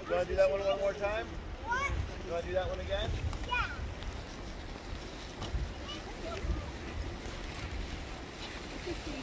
You want to do that one more time? You want to do that one again? Yeah.